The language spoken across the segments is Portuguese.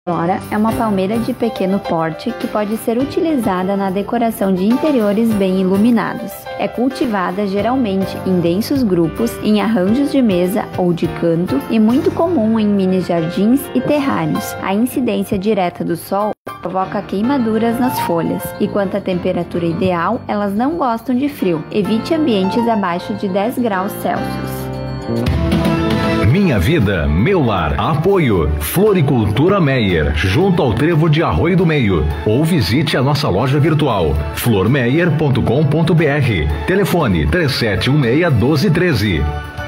Flora é uma palmeira de pequeno porte que pode ser utilizada na decoração de interiores bem iluminados. É cultivada geralmente em densos grupos, em arranjos de mesa ou de canto e muito comum em mini jardins e terrários. A incidência direta do sol provoca queimaduras nas folhas e quanto à temperatura ideal, elas não gostam de frio. Evite ambientes abaixo de 10 graus Celsius. Minha Vida, Meu Lar. Apoio Floricultura Meyer, junto ao Trevo de Arroio do Meio. Ou visite a nossa loja virtual flormeyer.com.br. Telefone 3716-1213.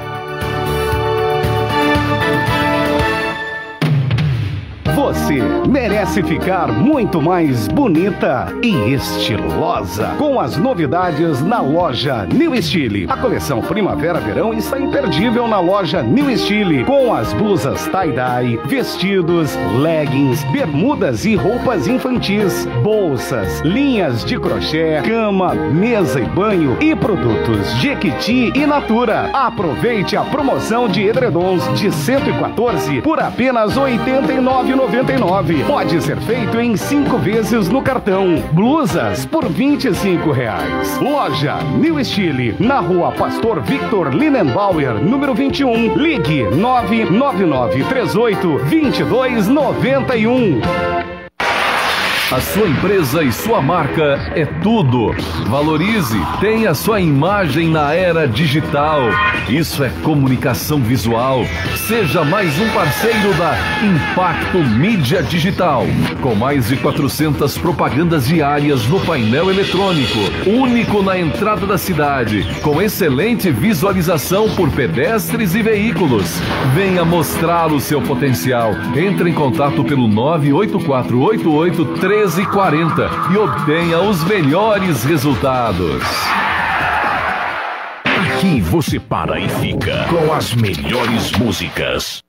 Você merece ficar muito mais bonita e estilosa com as novidades na loja New Style. A coleção Primavera-Verão está imperdível na loja New Style, com as blusas tie-dye, vestidos, leggings, bermudas e roupas infantis, bolsas, linhas de crochê, cama, mesa e banho e produtos Jequiti e Natura. Aproveite a promoção de edredons de 114 por apenas R$ 89,99. Pode ser feito em 5 vezes no cartão. Blusas por R$ 25. Loja New Style, na rua Pastor Victor Linenbauer, número 21. Ligue 99938-2291. A sua empresa e sua marca é tudo. Valorize, tenha sua imagem na era digital. Isso é comunicação visual. Seja mais um parceiro da Impacto Mídia Digital. Com mais de 400 propagandas diárias no painel eletrônico. Único na entrada da cidade. Com excelente visualização por pedestres e veículos. Venha mostrar o seu potencial. Entre em contato pelo 98488-1340 e obtenha os melhores resultados. Aqui você para e fica com as melhores músicas.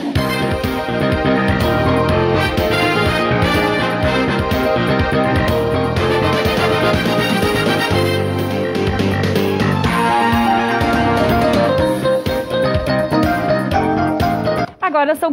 Agora são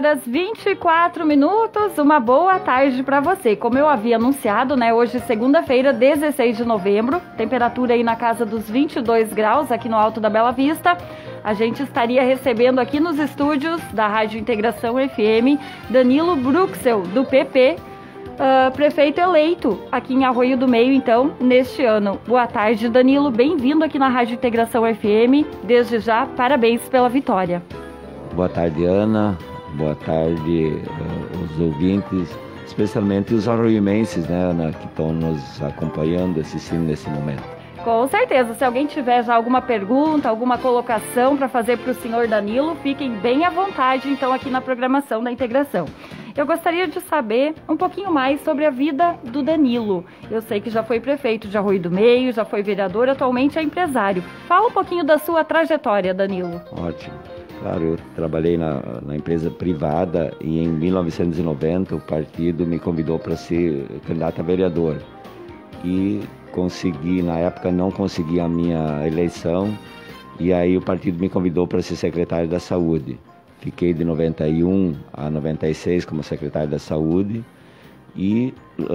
4h24. Uma boa tarde para você. Como eu havia anunciado, né? Hoje, segunda-feira, 16 de novembro. Temperatura aí na casa dos 22 graus aqui no Alto da Bela Vista. A gente estaria recebendo aqui nos estúdios da Rádio Integração FM, Danilo Bruxel, do PP, prefeito eleito aqui em Arroio do Meio, então, neste ano. Boa tarde, Danilo. Bem-vindo aqui na Rádio Integração FM. Desde já, parabéns pela vitória. Boa tarde, Ana. Boa tarde, os ouvintes, especialmente os arroiumenses, né, Ana, que estão nos acompanhando, assistindo nesse momento. Com certeza. Se alguém tiver já alguma pergunta, alguma colocação para fazer para o senhor Danilo, fiquem bem à vontade, então, aqui na programação da Integração. Eu gostaria de saber um pouquinho mais sobre a vida do Danilo. Eu sei que já foi prefeito de Arroio do Meio, já foi vereador, atualmente é empresário. Fala um pouquinho da sua trajetória, Danilo. Ótimo. Claro, eu trabalhei na empresa privada e em 1990 o partido me convidou para ser candidato a vereador. E consegui, na época não consegui a minha eleição, e aí o partido me convidou para ser secretário da Saúde. Fiquei de 91 a 96 como secretário da Saúde e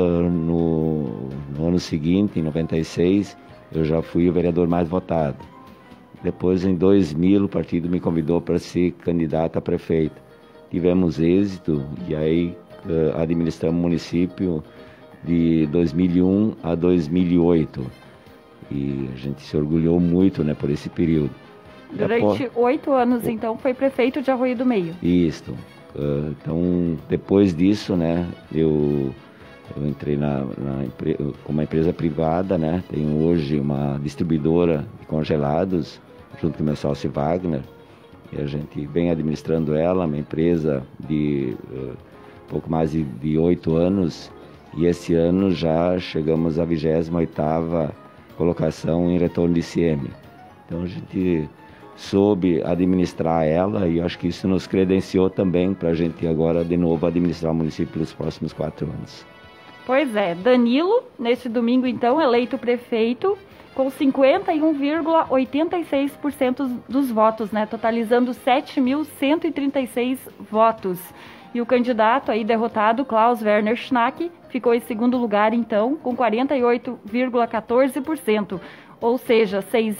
no ano seguinte, em 96, eu já fui o vereador mais votado. Depois, em 2000, o partido me convidou para ser candidato a prefeito. Tivemos êxito e aí administramos o município de 2001 a 2008. E a gente se orgulhou muito, né, por esse período. Durante 8 anos, então, foi prefeito de Arroio do Meio. Isso. Então, depois disso, né, eu entrei com uma empresa privada, né? Tenho hoje uma distribuidora de congelados, junto com o meu sócio Wagner, e a gente vem administrando ela, uma empresa de pouco mais de 8 anos, e esse ano já chegamos à 28ª colocação em retorno de ICM. Então a gente soube administrar ela e acho que isso nos credenciou também para a gente agora de novo administrar o município pelos próximos 4 anos. Pois é, Danilo, neste domingo então, eleito prefeito, com 51,86% dos votos, né? Totalizando 7.136 votos. E o candidato aí derrotado, Klaus Werner Schnack, ficou em segundo lugar, então, com 48,14%, ou seja,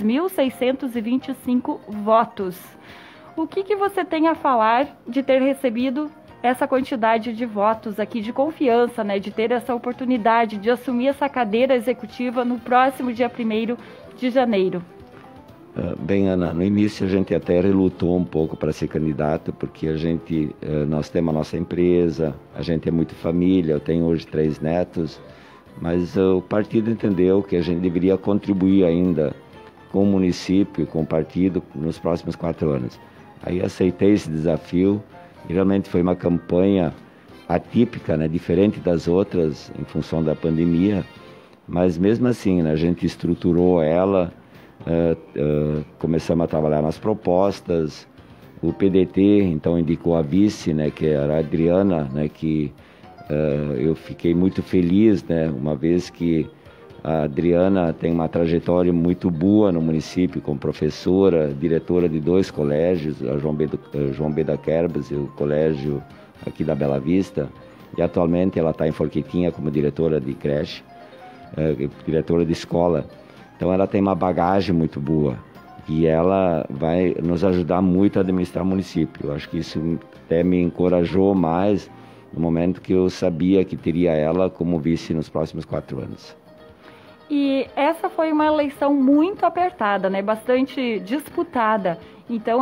6.625 votos. O que você tem a falar de ter recebido essa quantidade de votos aqui, de confiança, né, de ter essa oportunidade de assumir essa cadeira executiva no próximo dia 1º de janeiro? Bem, Ana, no início a gente até relutou um pouco para ser candidato, porque nós temos a nossa empresa, a gente é muito família, eu tenho hoje 3 netos, mas o partido entendeu que a gente deveria contribuir ainda com o município, com o partido, nos próximos 4 anos. Aí aceitei esse desafio, e realmente foi uma campanha atípica, né, diferente das outras, em função da pandemia, mas mesmo assim, né, a gente estruturou ela. Começamos a trabalhar nas propostas. O PDT então indicou a vice, né, que era a Adriana, né, que eu fiquei muito feliz, né, uma vez que a Adriana tem uma trajetória muito boa no município, como professora, diretora de 2 colégios, a João B. da Querbas e o colégio aqui da Bela Vista, e atualmente ela está em Forquetinha como diretora de creche, diretora de escola. Então ela tem uma bagagem muito boa e ela vai nos ajudar muito a administrar o município. Eu acho que isso até me encorajou mais no momento que eu sabia que teria ela como vice nos próximos 4 anos. E essa foi uma eleição muito apertada, né? Bastante disputada. Então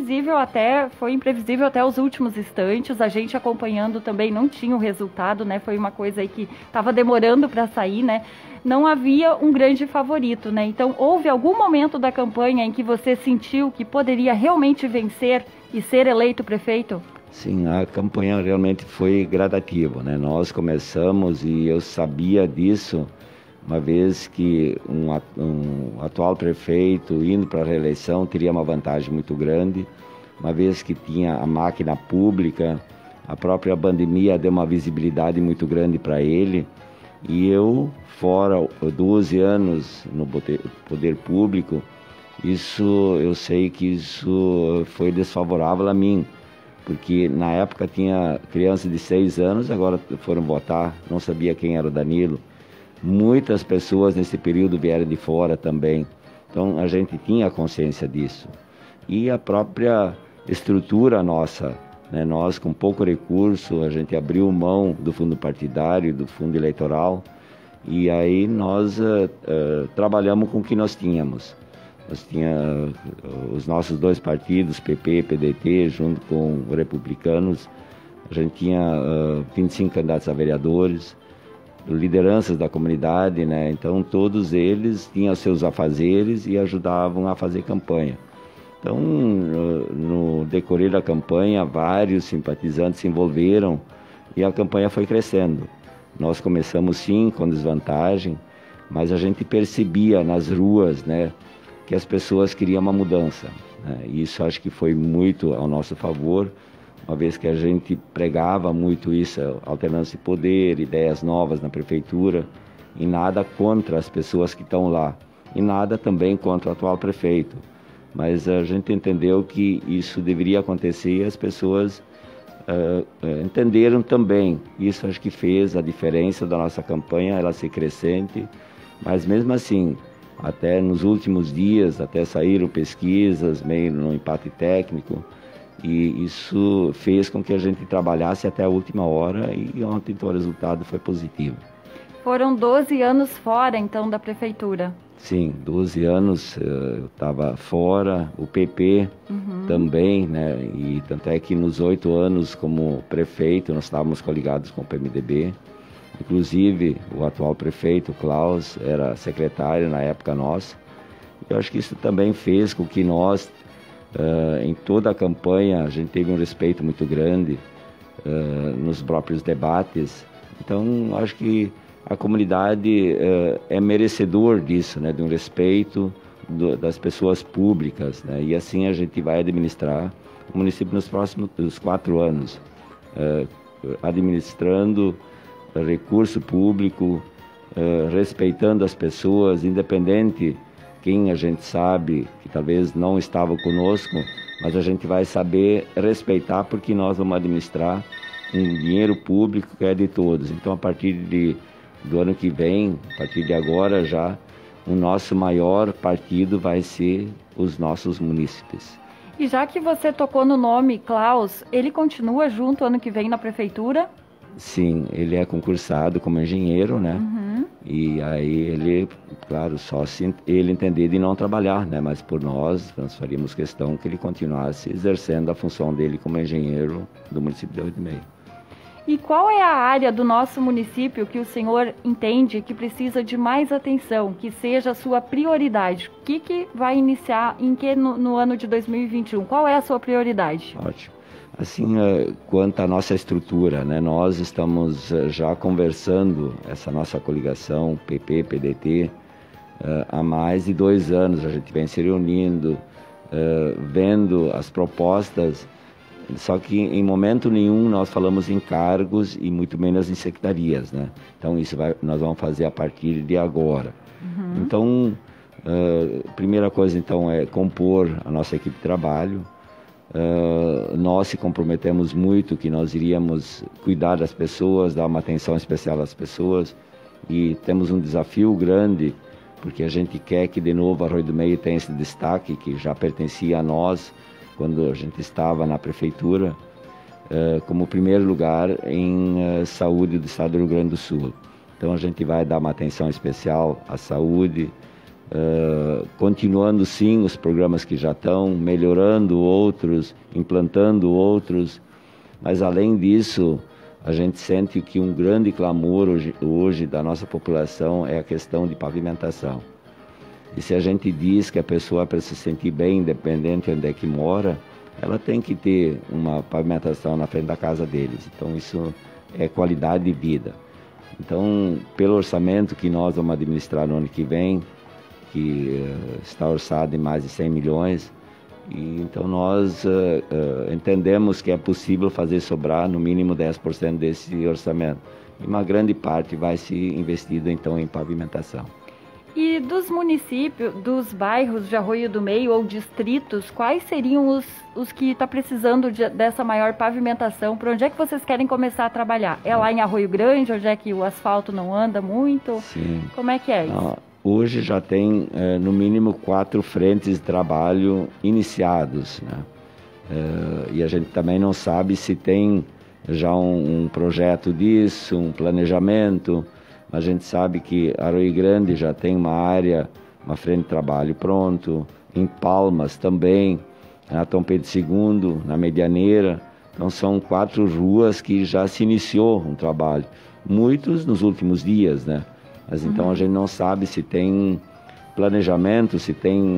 foi imprevisível até os últimos instantes. A gente acompanhando também não tinha o resultado, né? Foi uma coisa aí que estava demorando para sair, né? Não havia um grande favorito, né? Então houve algum momento da campanha em que você sentiu que poderia realmente vencer e ser eleito prefeito? Sim, a campanha realmente foi gradativa, né? Nós começamos e eu sabia disso, uma vez que um atual prefeito indo para a reeleição teria uma vantagem muito grande, uma vez que tinha a máquina pública, a própria pandemia deu uma visibilidade muito grande para ele, e eu, fora 12 anos no poder público, eu sei que isso foi desfavorável a mim, porque na época tinha crianças de 6 anos, agora foram votar, não sabia quem era o Danilo. Muitas pessoas nesse período vieram de fora também, então a gente tinha consciência disso. E a própria estrutura nossa, né? Nós com pouco recurso, a gente abriu mão do fundo partidário, do fundo eleitoral, e aí nós trabalhamos com o que nós tínhamos. Nós tínhamos os nossos 2 partidos, PP e PDT, junto com os republicanos, a gente tinha 25 candidatos a vereadores, lideranças da comunidade, né? Então todos eles tinham seus afazeres e ajudavam a fazer campanha. Então no decorrer da campanha vários simpatizantes se envolveram e a campanha foi crescendo. Nós começamos sim com desvantagem, mas a gente percebia nas ruas, né, que as pessoas queriam uma mudança, né? E isso acho que foi muito ao nosso favor, uma vez que a gente pregava muito isso, alternância de poder, ideias novas na prefeitura, e nada contra as pessoas que estão lá, e nada também contra o atual prefeito. Mas a gente entendeu que isso deveria acontecer e as pessoas entenderam também. Isso acho que fez a diferença da nossa campanha, ela ser crescente, mas mesmo assim, até nos últimos dias, até saíram pesquisas, meio no empate técnico, e isso fez com que a gente trabalhasse até a última hora e ontem então, o resultado foi positivo. Foram 12 anos fora, então, da prefeitura. Sim, 12 anos eu estava fora, o PP também, né? E tanto é que nos 8 anos como prefeito nós estávamos coligados com o PMDB. Inclusive o atual prefeito, Klaus, era secretário na época nossa. Eu acho que isso também fez com que nós, em toda a campanha, a gente teve um respeito muito grande nos próprios debates. Então, acho que a comunidade é merecedor disso, né, de um respeito das pessoas públicas, né, e assim a gente vai administrar o município nos próximos 4 anos, administrando recurso público, respeitando as pessoas, independente quem a gente sabe que talvez não estava conosco, mas a gente vai saber respeitar porque nós vamos administrar um dinheiro público que é de todos. Então, a partir do ano que vem, a partir de agora já, o nosso maior partido vai ser os nossos munícipes. E já que você tocou no nome Klaus, ele continua junto ano que vem na prefeitura? Sim, ele é concursado como engenheiro, né? Uhum. E aí ele, claro, só se ele entender de não trabalhar, né? Mas por nós faríamos questão que ele continuasse exercendo a função dele como engenheiro do município de Arroio do Meio. E qual é a área do nosso município que o senhor entende que precisa de mais atenção, que seja a sua prioridade? O que vai iniciar no ano de 2021? Qual é a sua prioridade? Ótimo. Assim, quanto à nossa estrutura, né, nós estamos já conversando, essa nossa coligação PP, PDT, há mais de 2 anos. A gente vem se reunindo, vendo as propostas, só que em momento nenhum nós falamos em cargos e muito menos em secretarias, né? Então isso nós vamos fazer a partir de agora. Uhum. Então, primeira coisa então é compor a nossa equipe de trabalho. Nós se comprometemos muito que nós iríamos cuidar das pessoas, dar uma atenção especial às pessoas, e temos um desafio grande, porque a gente quer que de novo Arroio do Meio tenha esse destaque que já pertencia a nós quando a gente estava na prefeitura, como primeiro lugar em saúde do estado do Rio Grande do Sul. Então a gente vai dar uma atenção especial à saúde, continuando sim os programas que já estão, melhorando outros, implantando outros, mas além disso, a gente sente que um grande clamor hoje da nossa população é a questão de pavimentação. E se a gente diz que a pessoa, para se sentir bem, independente de onde é que mora, ela tem que ter uma pavimentação na frente da casa deles. Então isso é qualidade de vida. Então, pelo orçamento que nós vamos administrar no ano que vem, que está orçado em mais de 100 milhões, e então nós entendemos que é possível fazer sobrar no mínimo 10% desse orçamento. E uma grande parte vai ser investida então em pavimentação. E dos municípios, dos bairros de Arroio do Meio ou distritos, quais seriam os que estão precisando dessa maior pavimentação? Por onde é que vocês querem começar a trabalhar? É lá em Arroio Grande, onde é que o asfalto não anda muito? Sim. Como é que é isso? Hoje já tem no mínimo 4 frentes de trabalho iniciados, né? E a gente também não sabe se tem já um projeto disso, um planejamento. A gente sabe que Arroio Grande já tem uma frente de trabalho pronto, em Palmas também, na Dom Pedro II, na Medianeira. Então são 4 ruas que já se iniciou um trabalho, muitos nos últimos dias, né? Mas então a gente não sabe se tem planejamento, se tem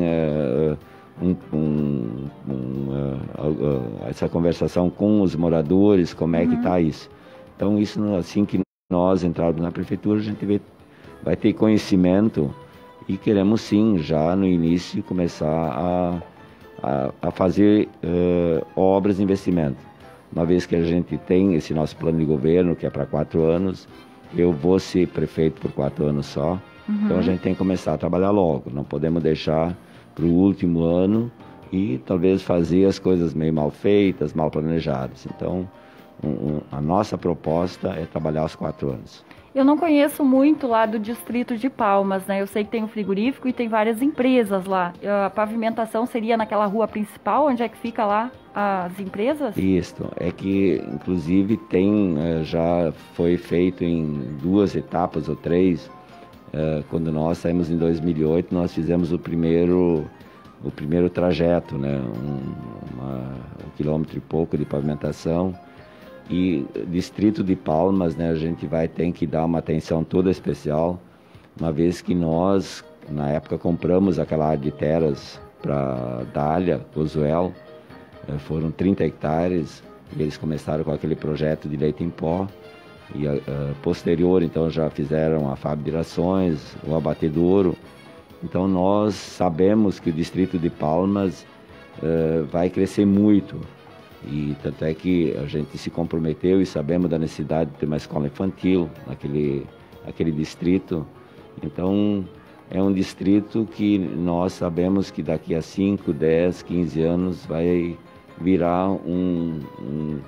essa conversação com os moradores, como é que está isso. Então isso, assim que nós entrarmos na prefeitura, a gente vai ter conhecimento e queremos sim, já no início, começar a fazer obras de investimento. Uma vez que a gente tem esse nosso plano de governo, que é para 4 anos, eu vou ser prefeito por 4 anos só, então a gente tem que começar a trabalhar logo, não podemos deixar para o último ano e talvez fazer as coisas meio mal feitas, mal planejadas. Então, a nossa proposta é trabalhar os 4 anos. Eu não conheço muito lá do distrito de Palmas, né? Eu sei que tem um frigorífico e tem várias empresas lá. A pavimentação seria naquela rua principal, onde é que fica lá as empresas? Isso, é que inclusive já foi feito em 2 etapas ou 3. Quando nós saímos em 2008, nós fizemos o primeiro trajeto, né? 1 quilômetro e pouco de pavimentação. E distrito de Palmas, né, a gente tem que dar uma atenção toda especial, uma vez que nós, na época, compramos aquela área de terras para Dália, Pozuelo, foram 30 hectares, e eles começaram com aquele projeto de leite em pó, e posterior, então, já fizeram a fábrica de rações, o abatedouro. Então, nós sabemos que o distrito de Palmas vai crescer muito. E tanto é que a gente se comprometeu e sabemos da necessidade de ter uma escola infantil naquele distrito. Então, é um distrito que nós sabemos que daqui a 5, 10, 15 anos vai virar um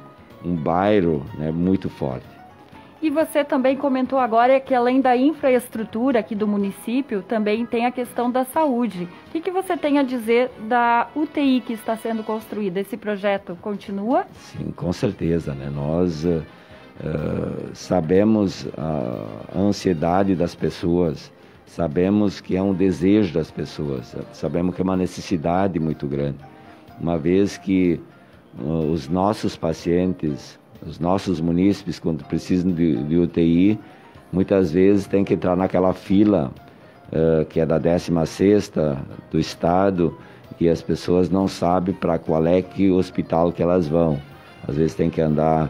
um bairro, né, muito forte. E você também comentou agora que além da infraestrutura aqui do município, também tem a questão da saúde. O que você tem a dizer da UTI que está sendo construída? Esse projeto continua? Sim, com certeza, né? Nós sabemos a ansiedade das pessoas, sabemos que é um desejo das pessoas, sabemos que é uma necessidade muito grande, uma vez que os nossos pacientes, os nossos munícipes, quando precisam de UTI, muitas vezes tem que entrar naquela fila que é da 16ª do estado, e as pessoas não sabem para qual é que hospital que elas vão. Às vezes tem que andar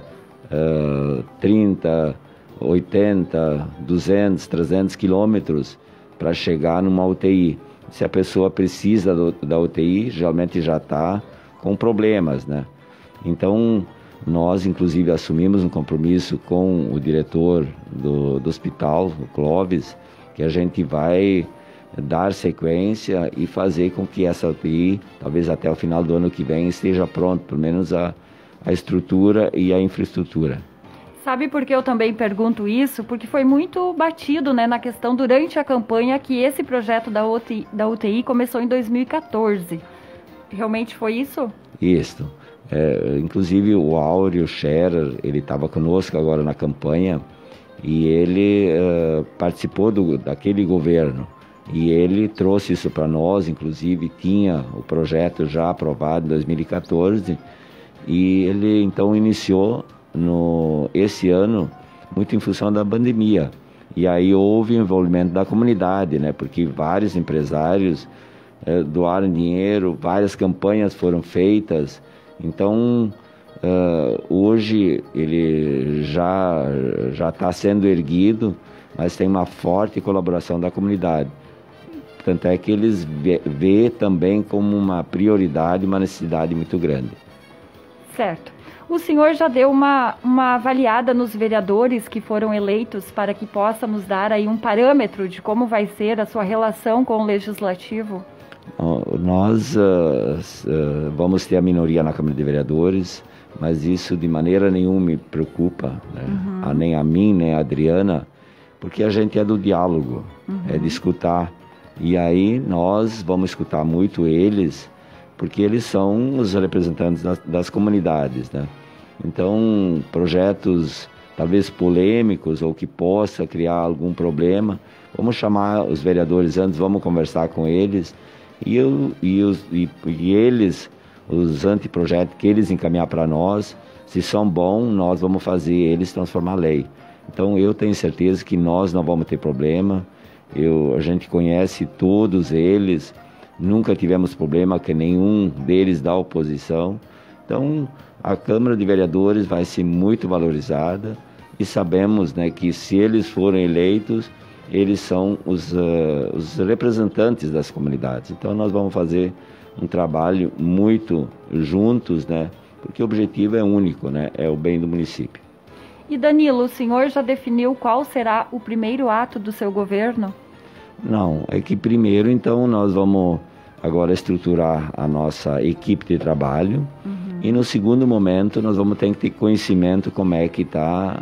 30, 80, 200, 300 quilômetros para chegar numa UTI. Se a pessoa precisa da UTI, geralmente já está com problemas, né? Então, nós, inclusive, assumimos um compromisso com o diretor do hospital, o Clóvis, que a gente vai dar sequência e fazer com que essa UTI, talvez até o final do ano que vem, esteja pronta, pelo menos a estrutura e a infraestrutura. Sabe por que eu também pergunto isso? Porque foi muito batido, né, na questão durante a campanha que esse projeto da UTI começou em 2014. Realmente foi isso? Isso. Inclusive o Áureo Scherer, ele estava conosco agora na campanha e ele participou daquele governo. E ele trouxe isso para nós, inclusive tinha o projeto já aprovado em 2014 e ele então iniciou esse ano muito em função da pandemia. E aí houve envolvimento da comunidade, né? Porque vários empresários doaram dinheiro, várias campanhas foram feitas. Então, hoje ele já está sendo erguido, mas tem uma forte colaboração da comunidade. Tanto é que eles vê também como uma prioridade, uma necessidade muito grande. Certo. O senhor já deu uma avaliada nos vereadores que foram eleitos para que possa nos dar aí um parâmetro de como vai ser a sua relação com o Legislativo? Nós vamos ter a minoria na Câmara de Vereadores, mas isso de maneira nenhuma me preocupa, né? Nem a mim, nem a Adriana, porque a gente é do diálogo, é de escutar. E aí nós vamos escutar muito eles, porque eles são os representantes das comunidades, né? Então, projetos talvez polêmicos ou que possa criar algum problema, vamos chamar os vereadores antes, vamos conversar com eles e eles, os anteprojetos que eles encaminhar para nós, se são bons, nós vamos fazer eles transformar lei. Então, eu tenho certeza que nós não vamos ter problema. A gente conhece todos eles, nunca tivemos problema com nenhum deles da oposição. Então, a Câmara de Vereadores vai ser muito valorizada e sabemos, né, que se eles forem eleitos, eles são os representantes das comunidades. Então, nós vamos fazer um trabalho muito juntos, né, porque o objetivo é único, né, é o bem do município. E Danilo, o senhor já definiu qual será o primeiro ato do seu governo? Não, é que primeiro, então, nós vamos agora estruturar a nossa equipe de trabalho e no segundo momento nós vamos ter que ter conhecimento como é que está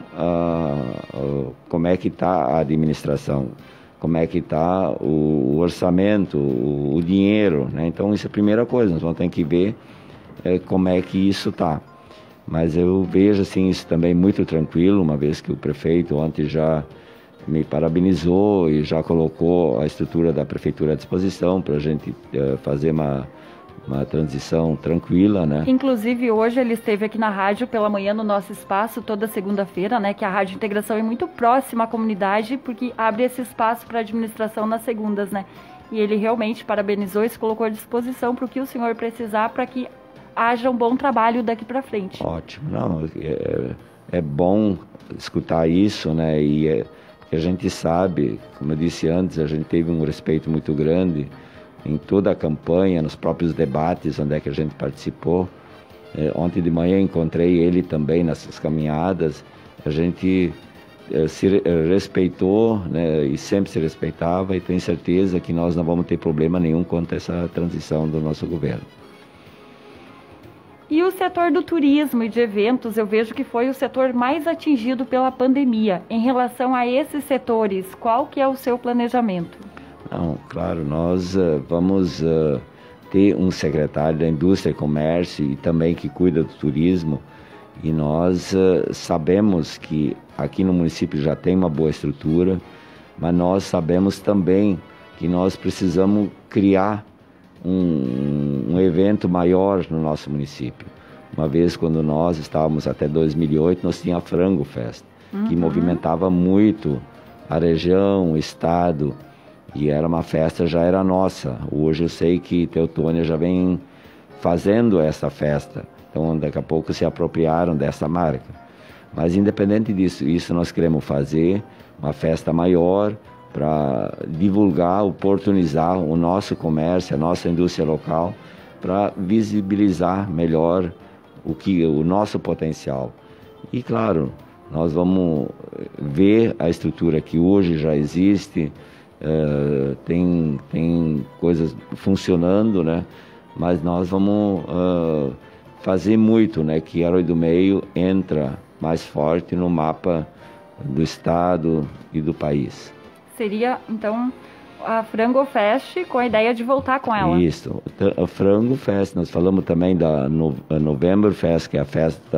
a administração, como é que está o orçamento, o dinheiro, né? Então isso é a primeira coisa, nós vamos ter que ver como é que isso está. Mas eu vejo assim isso também muito tranquilo, uma vez que o prefeito ontem já me parabenizou e já colocou a estrutura da prefeitura à disposição para a gente fazer uma transição tranquila, né? Inclusive hoje ele esteve aqui na rádio pela manhã no nosso espaço, toda segunda-feira, né? Que a Rádio Integração é muito próxima à comunidade, porque abre esse espaço para a administração nas segundas, né? E ele realmente parabenizou e se colocou à disposição para o que o senhor precisar para que haja um bom trabalho daqui para frente. Ótimo, não, é bom escutar isso, né? E a gente sabe, como eu disse antes, a gente teve um respeito muito grande em toda a campanha, nos próprios debates onde é que a gente participou. Ontem de manhã encontrei ele também nessas caminhadas. A gente se respeitou, né, e sempre se respeitava, e tenho certeza que nós não vamos ter problema nenhum quanto a essa transição do nosso governo. E o setor do turismo e de eventos, eu vejo que foi o setor mais atingido pela pandemia. Em relação a esses setores, qual que é o seu planejamento? Não, claro, nós vamos ter um secretário da Indústria e Comércio e também que cuida do turismo. E nós sabemos que aqui no município já tem uma boa estrutura, mas nós sabemos também que nós precisamos criar um evento maior no nosso município. Uma vez, quando nós estávamos até 2008, nós tínhamos a Frango Fest, que movimentava muito a região, o estado, e era uma festa, já era nossa. Hoje eu sei que Teutônia já vem fazendo essa festa, então daqui a pouco se apropriaram dessa marca. Mas independente disso, isso nós queremos fazer, uma festa maior, para divulgar, oportunizar o nosso comércio, a nossa indústria local, para visibilizar melhor o nosso potencial. E claro, nós vamos ver a estrutura que hoje já existe, tem coisas funcionando, né? Mas nós vamos fazer muito, né? Que Arroio do Meio entra mais forte no mapa do estado e do país. Seria, então, a Frango Fest com a ideia de voltar com ela. Isso, a Frango Fest. Nós falamos também da November Fest, que é a festa,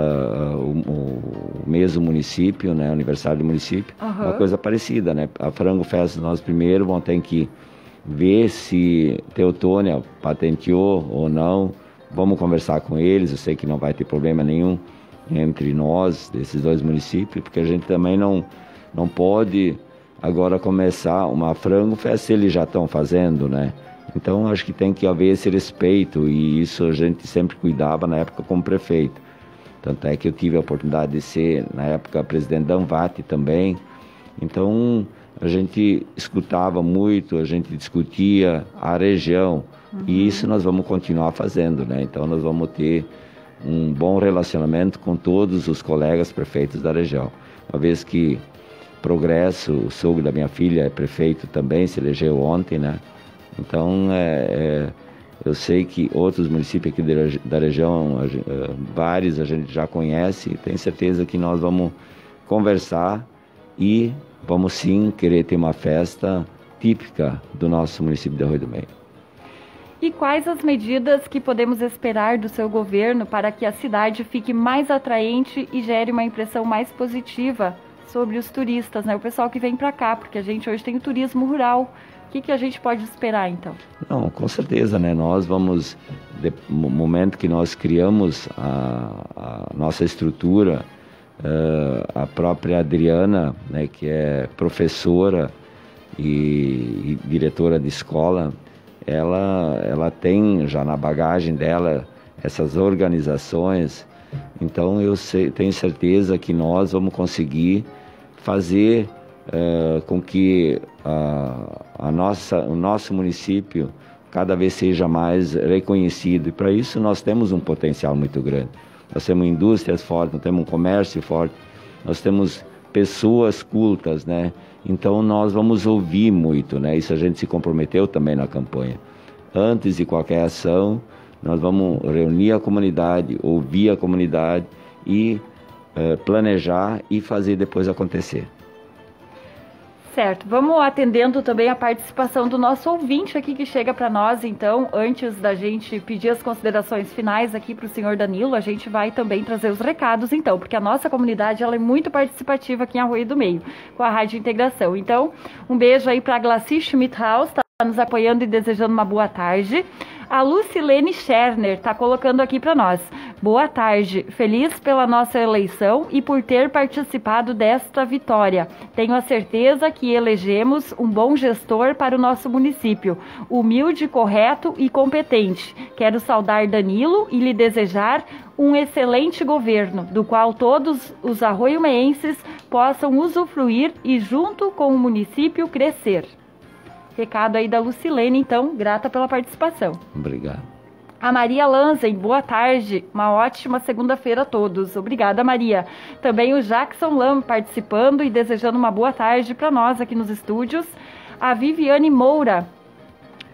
o mês do município, né? Aniversário do município. Uma coisa parecida, né? A Frango Fest, nós primeiro vamos ter que ver se Teutônia patenteou ou não. Vamos conversar com eles. Eu sei que não vai ter problema nenhum entre nós, desses dois municípios, porque a gente também não pode agora começar uma Frango Fest, eles já estão fazendo, né? Então acho que tem que haver esse respeito, e isso a gente sempre cuidava na época como prefeito. Tanto é que eu tive a oportunidade de ser, na época, presidente da Anvat também. Então a gente escutava muito, a gente discutia a região, e isso nós vamos continuar fazendo, né? Então nós vamos ter um bom relacionamento com todos os colegas prefeitos da região. Uma vez que Progresso, o sogro da minha filha, é prefeito também, se elegeu ontem, né? Então, eu sei que outros municípios aqui da região, vários a gente já conhece, e tenho certeza que nós vamos conversar e vamos sim querer ter uma festa típica do nosso município de Arroio do Meio. E quais as medidas que podemos esperar do seu governo para que a cidade fique mais atraente e gere uma impressão mais positiva sobre os turistas, né? O pessoal que vem para cá, porque a gente hoje tem o turismo rural. O que a gente pode esperar, então? Não, com certeza, né? Nós vamos, no momento que nós criamos a nossa estrutura, a própria Adriana, né, que é professora e diretora de escola, ela tem já na bagagem dela essas organizações. Então tenho certeza que nós vamos conseguir fazer com que o nosso município cada vez seja mais reconhecido. E para isso nós temos um potencial muito grande. Nós temos indústrias fortes, nós temos um comércio forte, nós temos pessoas cultas, né? Então nós vamos ouvir muito, né? Isso a gente se comprometeu também na campanha. Antes de qualquer ação, nós vamos reunir a comunidade, ouvir a comunidade e planejar e fazer depois acontecer. Certo, vamos atendendo também a participação do nosso ouvinte aqui que chega para nós, então, antes da gente pedir as considerações finais aqui para o senhor Danilo, a gente vai também trazer os recados, então, porque a nossa comunidade ela é muito participativa aqui em Arroio do Meio, com a Rádio Integração. Então, um beijo aí para a Glaci Schmidhaus, está nos apoiando e desejando uma boa tarde. A Lucilene Scherner está colocando aqui para nós. Boa tarde, feliz pela nossa eleição e por ter participado desta vitória. Tenho a certeza que elegemos um bom gestor para o nosso município, humilde, correto e competente. Quero saudar Danilo e lhe desejar um excelente governo, do qual todos os arroiomeenses possam usufruir e junto com o município crescer. Recado aí da Lucilene, então, grata pela participação. Obrigado. A Maria Lanzen, boa tarde, uma ótima segunda-feira a todos. Obrigada, Maria. Também o Jackson Lam participando e desejando uma boa tarde para nós aqui nos estúdios. A Viviane Moura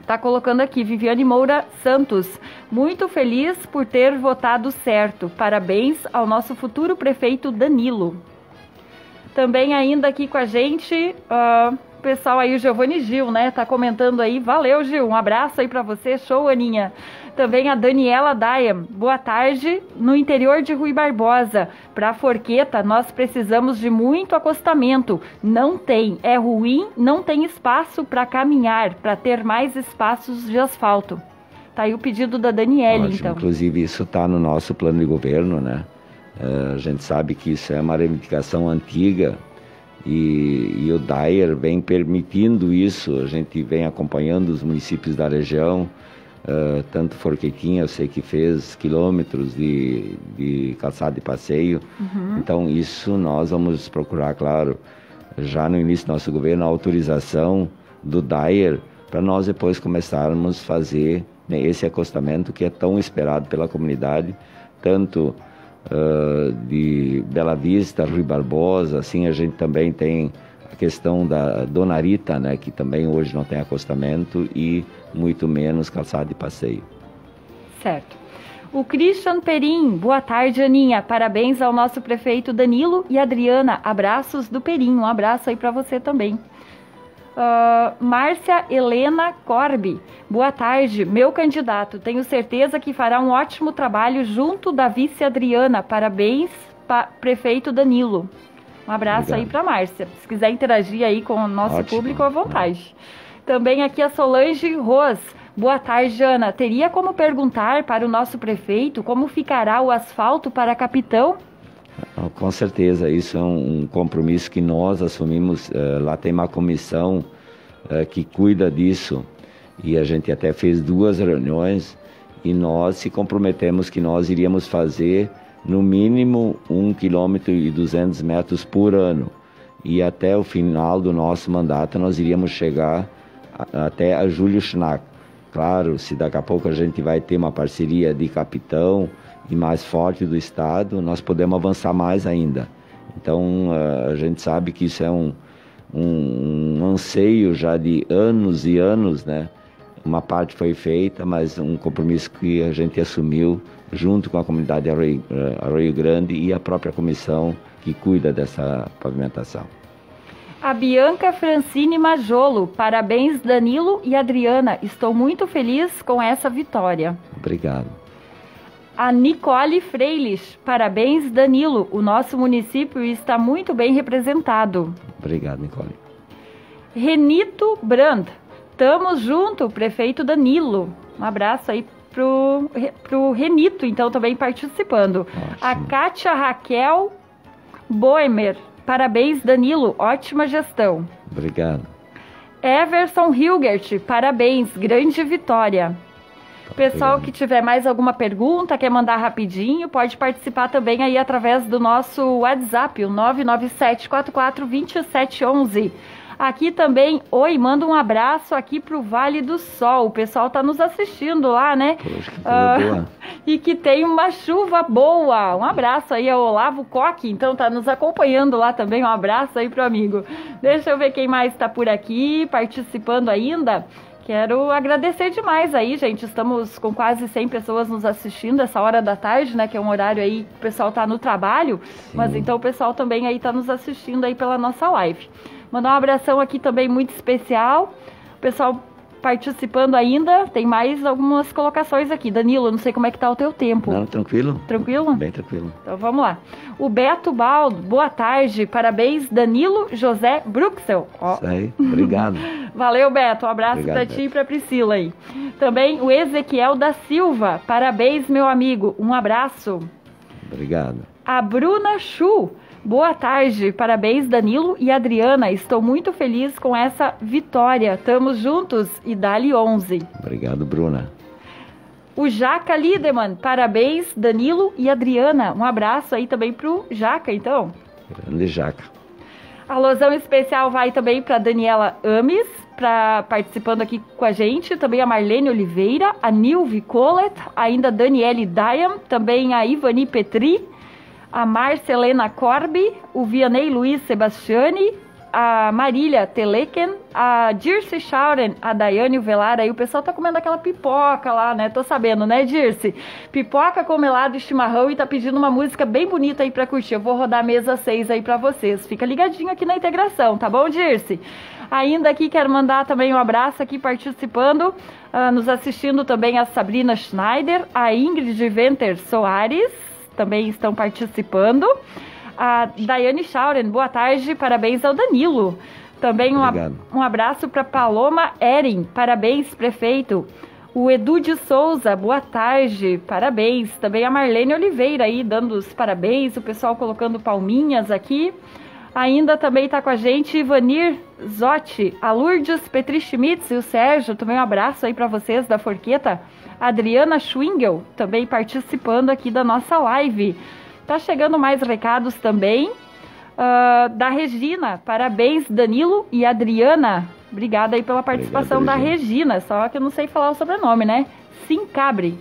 Tá colocando aqui, Viviane Moura Santos. Muito feliz por ter votado certo. Parabéns ao nosso futuro prefeito Danilo. Também ainda aqui com a gente, o pessoal aí, o Giovanni Gil, né? Tá comentando aí. Valeu, Gil. Um abraço aí pra você. Show, Aninha. Também a Daniela Dayan. Boa tarde. No interior de Rui Barbosa, para Forqueta, nós precisamos de muito acostamento. Não tem. É ruim, não tem espaço para caminhar, para ter mais espaços de asfalto. Tá aí o pedido da Daniela, então. Inclusive, isso está no nosso plano de governo, né? A gente sabe que isso é uma reivindicação antiga e o DAER vem permitindo isso. A gente vem acompanhando os municípios da região. Tanto Forquetinha, eu sei que fez quilômetros de calçada de passeio. Então isso nós vamos procurar, claro, já no início do nosso governo, a autorização do DAER para nós depois começarmos a fazer, né, esse acostamento que é tão esperado pela comunidade, tanto de Bela Vista, Rui Barbosa. Assim, a gente também tem a questão da Dona Rita, né, que também hoje não tem acostamento e muito menos calçada de passeio. Certo. O Christian Perim, boa tarde, Aninha. Parabéns ao nosso prefeito Danilo e Adriana. Abraços do Perim. Um abraço aí para você também. Márcia Helena Corbi, boa tarde, meu candidato. Tenho certeza que fará um ótimo trabalho junto da vice Adriana. Parabéns, prefeito Danilo. Um abraço. Obrigado aí para Márcia. Se quiser interagir aí com o nosso público, à vontade. Também aqui a Solange Ros. Boa tarde, Ana. Teria como perguntar para o nosso prefeito como ficará o asfalto para Capitão? Com certeza, isso é um compromisso que nós assumimos. Lá tem uma comissão que cuida disso e a gente até fez 2 reuniões e nós se comprometemos que nós iríamos fazer no mínimo 1,2 km por ano e até o final do nosso mandato nós iríamos chegar até a Júlio Schnack. Claro, se daqui a pouco a gente vai ter uma parceria de Capitão e mais forte do Estado, nós podemos avançar mais ainda. Então, a gente sabe que isso é um anseio já de anos e anos, né? Uma parte foi feita, mas um compromisso que a gente assumiu junto com a comunidade de Arroio Grande e a própria comissão que cuida dessa pavimentação. A Bianca Francine Majolo, parabéns Danilo e Adriana, estou muito feliz com essa vitória. Obrigado. A Nicole Freilich, parabéns Danilo, o nosso município está muito bem representado. Obrigado, Nicole. Renito Brand, tamo junto, prefeito Danilo. Um abraço aí pro Renito, então, também participando. Ótimo. A Kátia Raquel Boemer, parabéns Danilo, ótima gestão. Obrigado. Everson Hilgert, parabéns, grande vitória. Pessoal que tiver mais alguma pergunta, quer mandar rapidinho, pode participar também aí através do nosso WhatsApp, o 997442711. Aqui também, manda um abraço aqui pro Vale do Sol. O pessoal tá nos assistindo lá, né? Poxa, que boa. E que tem uma chuva boa. Um abraço aí ao Olavo Coque, então tá nos acompanhando lá também. Um abraço aí pro amigo. Deixa eu ver quem mais tá por aqui, participando ainda. Quero agradecer demais aí, gente. Estamos com quase 100 pessoas nos assistindo essa hora da tarde, né? Que é um horário aí que o pessoal tá no trabalho. Sim. Mas então o pessoal também aí tá nos assistindo aí pela nossa live. Mandar um abração aqui também muito especial. O pessoal participando ainda. Tem mais algumas colocações aqui. Danilo, não sei como é que tá o teu tempo. Não, tranquilo. Tranquilo? Bem tranquilo. Então vamos lá. O Beto Baldo, boa tarde. Parabéns, Danilo José Bruxel. Isso aí, obrigado. Valeu, Beto. Um abraço para ti e para Priscila aí. Também o Ezequiel da Silva. Parabéns, meu amigo. Um abraço. Obrigado. A Bruna Chu. Boa tarde, parabéns Danilo e Adriana, estou muito feliz com essa vitória, tamo juntos e dá-lhe 11. Obrigado, Bruna. O Jaca Lideman, parabéns Danilo e Adriana, um abraço aí também pro Jaca, então. Grande Jaca. A alusão especial vai também para Daniela Ames, participando aqui com a gente, também a Marlene Oliveira, a Nilve Collet, ainda a Daniele Dayan, também a Ivani Petri, a Marcelena Corbi, o Vianney Luiz Sebastiani a Marília Teleken, a Dirce Schauren, a Daiane Velar, aí o pessoal tá comendo aquela pipoca lá, né? Tô sabendo, né, Dirce? Pipoca com melado e chimarrão e tá pedindo uma música bem bonita aí pra curtir. Eu vou rodar a mesa 6 aí pra vocês. Fica ligadinho aqui na integração, tá bom, Dirce? Ainda aqui quero mandar também um abraço aqui participando, nos assistindo também a Sabrina Schneider, a Ingrid Venter Soares, também estão participando. A Daiane Schauren, boa tarde, parabéns ao Danilo. Também um abraço para Paloma Erin, parabéns, prefeito. O Edu de Souza, boa tarde, parabéns. Também a Marlene Oliveira aí, dando os parabéns, o pessoal colocando palminhas aqui. Ainda também está com a gente Ivanir Zotti, a Lourdes Petri Schmitz e o Sérgio, também um abraço aí para vocês da Forqueta. A Adriana Schwingel, também participando aqui da nossa live. Tá chegando mais recados também, da Regina, parabéns Danilo e Adriana, obrigada aí pela participação. Obrigado, da Regina, só que eu não sei falar o sobrenome, né? Sincalbre,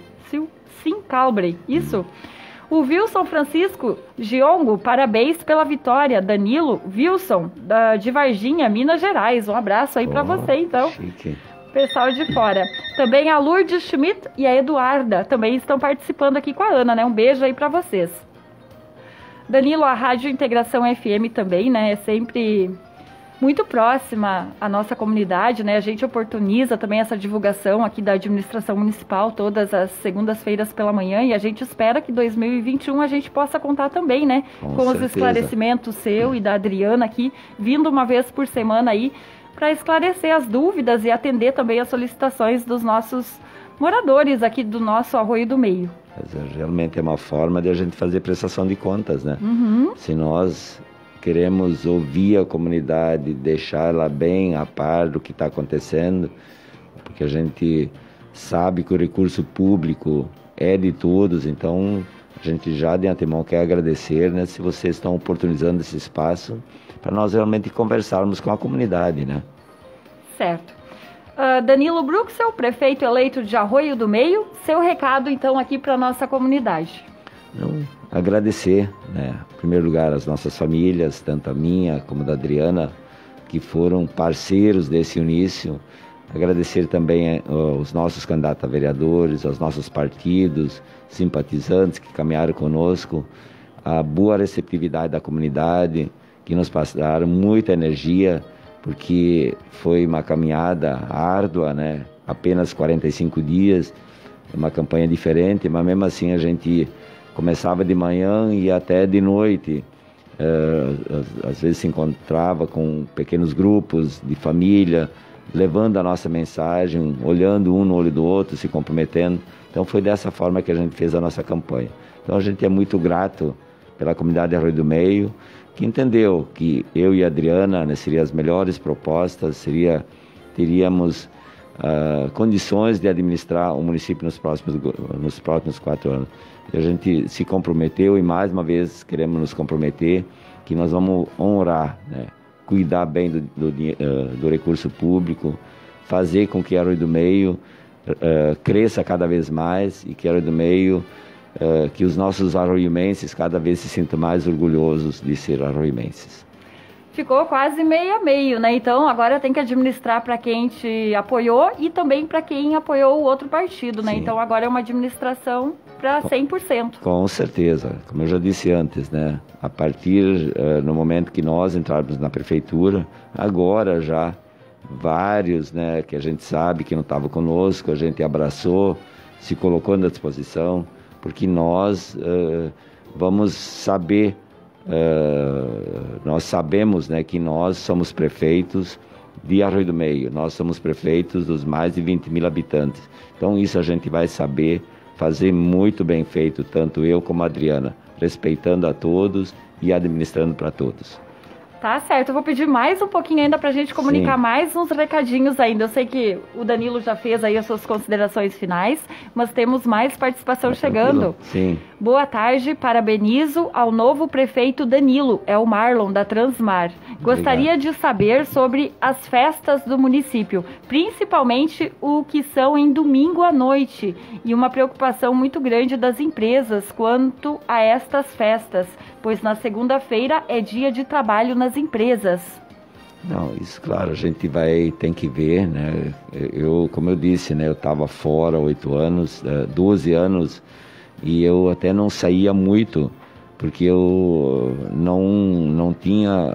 isso. O Wilson Francisco Giongo, parabéns pela vitória, Danilo, Wilson, de Varginha, Minas Gerais, um abraço aí para você então. Chique. Pessoal de fora. Também a Lourdes Schmidt e a Eduarda também estão participando aqui com a Ana, né? Um beijo aí para vocês. Danilo, a Rádio Integração FM também, né, é sempre muito próxima à nossa comunidade, né, a gente oportuniza também essa divulgação aqui da administração municipal todas as segundas-feiras pela manhã e a gente espera que 2021 a gente possa contar também, né, com os esclarecimentos seu e da Adriana aqui, vindo uma vez por semana aí, para esclarecer as dúvidas e atender também as solicitações dos nossos moradores aqui do nosso Arroio do Meio. Mas realmente é uma forma de a gente fazer prestação de contas, né? Uhum. Se nós queremos ouvir a comunidade, deixar ela bem a par do que está acontecendo, porque a gente sabe que o recurso público é de todos, então a gente já de antemão quer agradecer, né, se vocês estão oportunizando esse espaço para nós realmente conversarmos com a comunidade, né? Certo. Danilo Bruxel, prefeito eleito de Arroio do Meio, seu recado então aqui para a nossa comunidade. Agradecer, né, em primeiro lugar as nossas famílias, tanto a minha como a da Adriana, que foram parceiros desse início. Agradecer também aos nossos candidatos a vereadores, aos nossos partidos, simpatizantes que caminharam conosco, a boa receptividade da comunidade, que nos passaram muita energia, porque foi uma caminhada árdua, né? Apenas 45 dias, uma campanha diferente, mas mesmo assim a gente começava de manhã e até de noite. Às vezes se encontrava com pequenos grupos de família, levando a nossa mensagem, olhando um no olho do outro, se comprometendo. Então foi dessa forma que a gente fez a nossa campanha. Então a gente é muito grato pela comunidade de Arroio do Meio, que entendeu que eu e a Adriana, né, seriam as melhores propostas, teríamos condições de administrar o município nos próximos 4 anos. E a gente se comprometeu e mais uma vez queremos nos comprometer que nós vamos honrar, né, cuidar bem do recurso público, fazer com que Arroio do Meio cresça cada vez mais e que Arroio do Meio, que os nossos arroiumenses cada vez se sintam mais orgulhosos de ser arroiumenses. Ficou quase meio a meio, né? Então agora tem que administrar para quem te apoiou e também para quem apoiou o outro partido, né? Sim. Então agora é uma administração para 100%. Com certeza, como eu já disse antes, né? A partir no momento que nós entrarmos na prefeitura, agora já vários, né, que a gente sabe que não estavam conosco, a gente abraçou, se colocou à disposição, porque nós vamos saber, nós sabemos, né, que nós somos prefeitos de Arroio do Meio, nós somos prefeitos dos mais de 20 mil habitantes. Então isso a gente vai saber fazer muito bem feito, tanto eu como a Adriana, respeitando a todos e administrando para todos. Tá certo, eu vou pedir mais um pouquinho ainda pra gente comunicar. Sim. Mais uns recadinhos ainda. Eu sei que o Danilo já fez aí as suas considerações finais, mas temos mais participação chegando. Sim. Boa tarde, parabenizo ao novo prefeito Danilo, é o Marlon da Transmar. Gostaria de saber sobre as festas do município, principalmente o que são em domingo à noite, e uma preocupação muito grande das empresas quanto a estas festas, pois na segunda-feira é dia de trabalho nas empresas. Não, isso, claro, a gente tem que ver, né? Como eu disse, né? Eu estava fora 8 anos, 12 anos, e eu até não saía muito, porque eu não tinha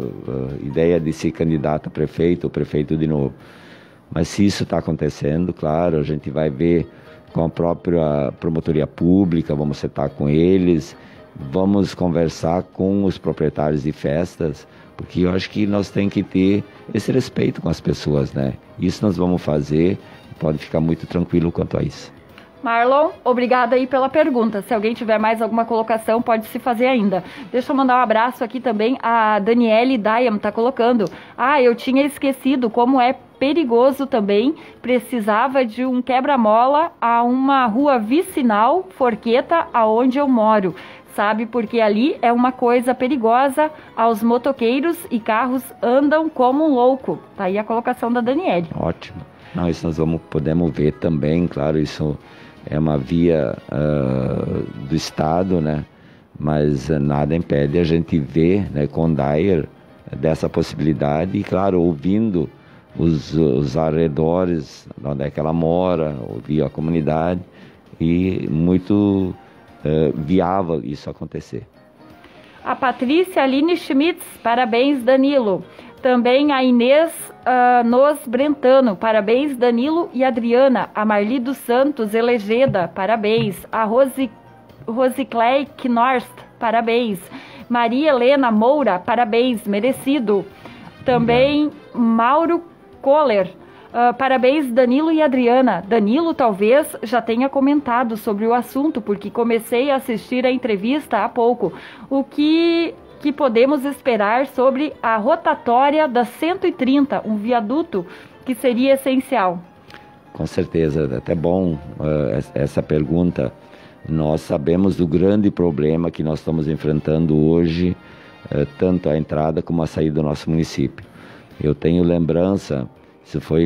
ideia de ser candidato a prefeito ou prefeito de novo. Mas se isso está acontecendo, claro, a gente vai ver com a própria promotoria pública, vamos sentar com eles, vamos conversar com os proprietários de festas, porque eu acho que nós temos que ter esse respeito com as pessoas, né? Isso nós vamos fazer, pode ficar muito tranquilo quanto a isso. Marlon, obrigada aí pela pergunta. Se alguém tiver mais alguma colocação, pode se fazer ainda. Deixa eu mandar um abraço aqui também. A Daniele Dayam está colocando. Eu tinha esquecido como é perigoso também. Precisava de um quebra-mola a uma rua vicinal, Forqueta, aonde eu moro. Sabe, porque ali é uma coisa perigosa, aos motoqueiros e carros andam como um louco. Tá aí a colocação da Daniele. Ótimo. Não, isso nós podemos ver também, claro, isso é uma via do Estado, né? Mas nada impede a gente ver, né, com o Dyer dessa possibilidade e, claro, ouvindo os arredores, onde é que ela mora, ouvir a comunidade e muito viável isso acontecer. A Patrícia Aline Schmitz, parabéns Danilo. Também a Inês Nos Brentano, parabéns Danilo e Adriana. A Marli dos Santos Elegeda, parabéns. A Rosiclei Knorst, parabéns. Maria Helena Moura, parabéns, merecido. Também Mauro Kohler, parabéns Danilo e Adriana. Danilo talvez já tenha comentado sobre o assunto, porque comecei a assistir a entrevista há pouco. O que podemos esperar sobre a rotatória da 130, um viaduto que seria essencial? Com certeza, é até bom essa pergunta. Nós sabemos do grande problema que nós estamos enfrentando hoje, tanto a entrada como a saída do nosso município. Eu tenho lembrança, isso foi em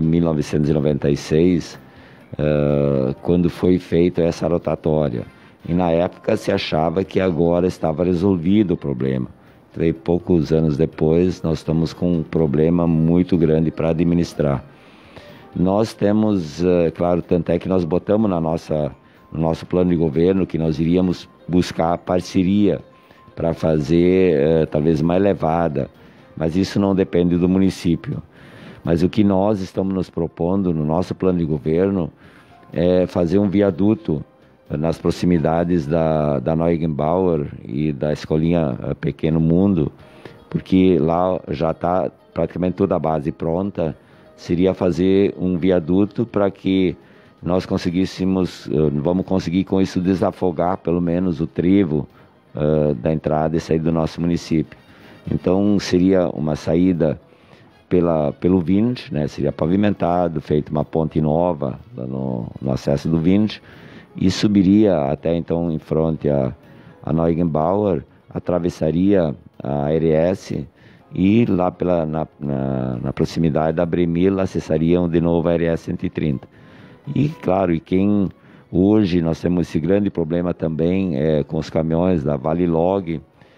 1996, quando foi feita essa rotatória. E na época se achava que agora estava resolvido o problema. E poucos anos depois, nós estamos com um problema muito grande para administrar. Nós temos, claro, tanto é que nós botamos no nosso plano de governo que nós iríamos buscar parceria para fazer talvez mais elevada, mas isso não depende do município. Mas o que nós estamos nos propondo no nosso plano de governo é fazer um viaduto nas proximidades da Neugenbauer e da escolinha Pequeno Mundo, porque lá já está praticamente toda a base pronta. Seria fazer um viaduto para que nós vamos conseguir com isso desafogar pelo menos o trevo da entrada e saída do nosso município. Então seria uma saída pelo Vinge, né? Seria pavimentado, feita uma ponte nova no acesso do Vinge, e subiria até então em frente a Neugenbauer, atravessaria a RS e lá na proximidade da Bremil acessariam de novo a RS 130. E claro, hoje nós temos esse grande problema também com os caminhões da Vale Log,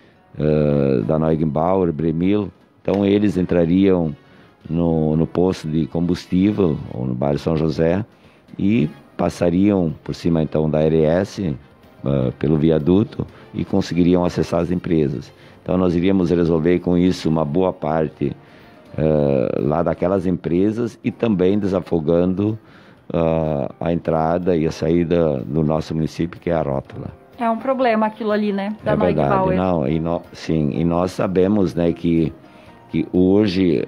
da Neugenbauer, Bremil. Então eles entrariam no posto de combustível, ou no bairro São José, e passariam por cima então da RS, pelo viaduto, e conseguiriam acessar as empresas. Então nós iríamos resolver com isso uma boa parte lá daquelas empresas e também desafogando a entrada e a saída do nosso município, que é a rótula. É um problema aquilo ali, né? Da Neugebauer. Sim, e nós sabemos, né, que hoje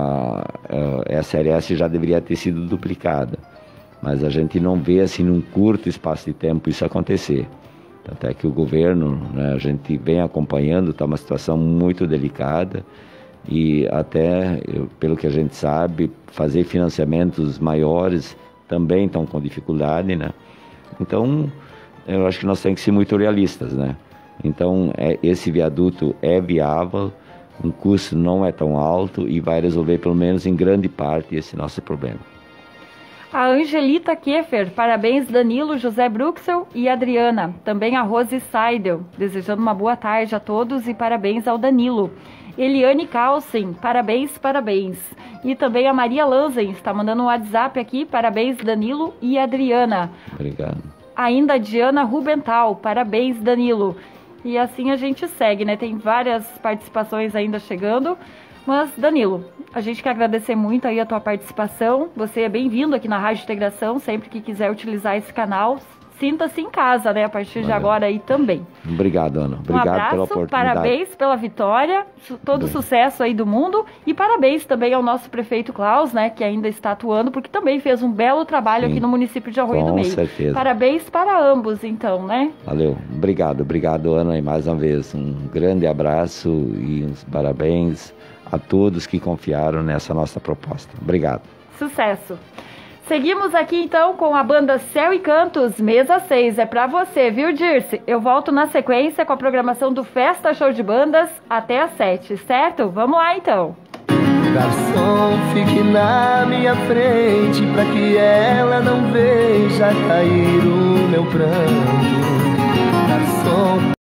essa RS já deveria ter sido duplicada, mas a gente não vê assim num curto espaço de tempo isso acontecer. Tanto é que o governo, né, a gente vem acompanhando, está uma situação muito delicada e até, pelo que a gente sabe, fazer financiamentos maiores também estão com dificuldade, né? Então, eu acho que nós temos que ser muito realistas, né? Então, esse viaduto é viável, o custo não é tão alto e vai resolver, pelo menos em grande parte, esse nosso problema. A Angelita Keffer, parabéns Danilo, José Bruxel e Adriana. Também a Rose Seidel, desejando uma boa tarde a todos e parabéns ao Danilo. Eliane Calcin, parabéns, parabéns. E também a Maria Lanzen está mandando um WhatsApp aqui, parabéns Danilo e Adriana. Obrigado. Ainda a Diana Rubental, parabéns Danilo. E assim a gente segue, né? Tem várias participações ainda chegando. Mas, Danilo, a gente quer agradecer muito aí a tua participação. Você é bem-vindo aqui na Rádio Integração, sempre que quiser utilizar esse canal. Sinta-se em casa, né? A partir de agora aí também. Obrigado, Ana. Obrigado um abraço, pela oportunidade. Parabéns pela vitória, todo sucesso aí do mundo. E parabéns também ao nosso prefeito Klaus, né? Que ainda está atuando, porque também fez um belo trabalho aqui no município de Arroio do Meio. Com certeza. Parabéns para ambos, então, né? Valeu. Obrigado, Ana. E mais uma vez, um grande abraço e uns parabéns a todos que confiaram nessa nossa proposta. Obrigado. Sucesso. Seguimos aqui então com a banda Céu e Cantos, mesa 6. É pra você, viu, Dirce? Eu volto na sequência com a programação do Festa Show de Bandas até às 7, certo? Vamos lá então. Garçom, fique na minha frente pra que ela não veja cair o meu pranto. Garçom,